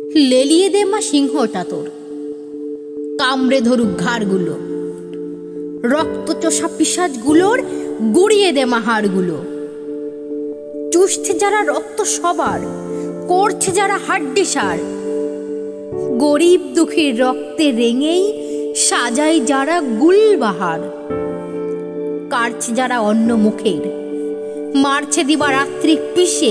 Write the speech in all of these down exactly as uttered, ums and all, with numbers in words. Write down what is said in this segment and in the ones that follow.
লেলিয়ে দে মা সিংহটা তোর, কামড়ে ধরুক ঘাড়গুলো, রক্তচোষা পিশাচগুলোর গুড়িয়ে দে মা হাড়গুলো। চুষছে যারা রক্ত সবার, করছে যারা হাড্ডি সার, গরিব দুঃখীর রক্তে রেঙেই সাজায় যারা গুলবাহার। কাটছে যারা অন্য মুখের, মারছে দিবা রাত্রি পিষে,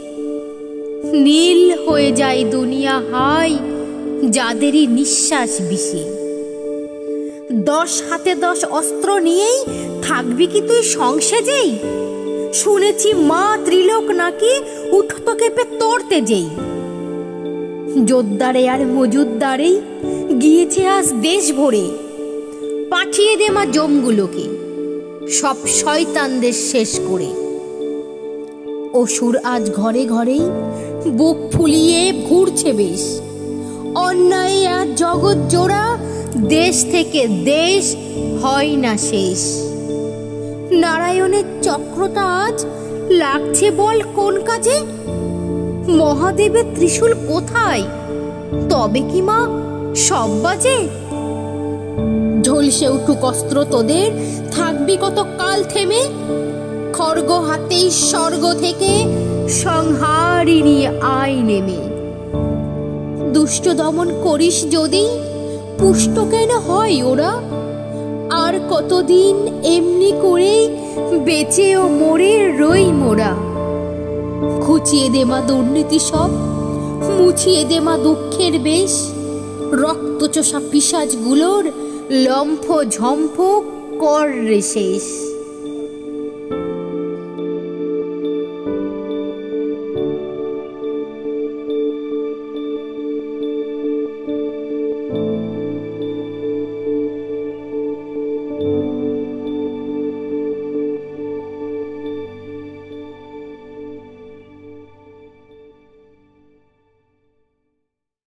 নীল হয়ে যায় দুনিয়া হাই যাদেরই নিঃশ্বাস বিষে। দশ হাতে দশ অস্ত্র নিয়েই থাকবি কি তুই সংসেজেই? শুনেছি মা ত্রিলোক নাকি উঠত কেঁপে তরতে যেই। যোদ্ধারে আর মজুদ্দারেই গিয়েছে আজ দেশ ভরে, পাঠিয়ে দে মা জমগুলোকে সব শয়তানদের শেষ করে। অসুর আজ ঘরে ঘরেই বুক ফুলিয়ে ঘুরছে বেশ, অন্যায় আজ জগৎ জোড়া, দেশ থেকে দেশ হয় না শেষ। নারায়ণের চক্রটা আজ লাগছে বল কোন কাজে? মহাদেবের ত্রিশূল কোথায়, তবে কি মা সব বাজে? ঝলসে উঠুক অস্ত্র তোদের, থাকবি কত কাল থেমে? খড়গ হাতেই স্বর্গ থেকে সংহারিণী আয় নেমে। দুষ্ট দমন করিস যদি, পুষ্ট কেন হয় ওরা? আর কতদিন এমনি করে বেঁচে ও মরে রই মোরা। খুঁচিয়ে দে মা দুর্নীতি সব, মুছিয়ে দে মা দুঃখের বেশ, রক্তচোষা পিশাচগুলোর লম্ফ ঝম্ফ কর রে শেষ।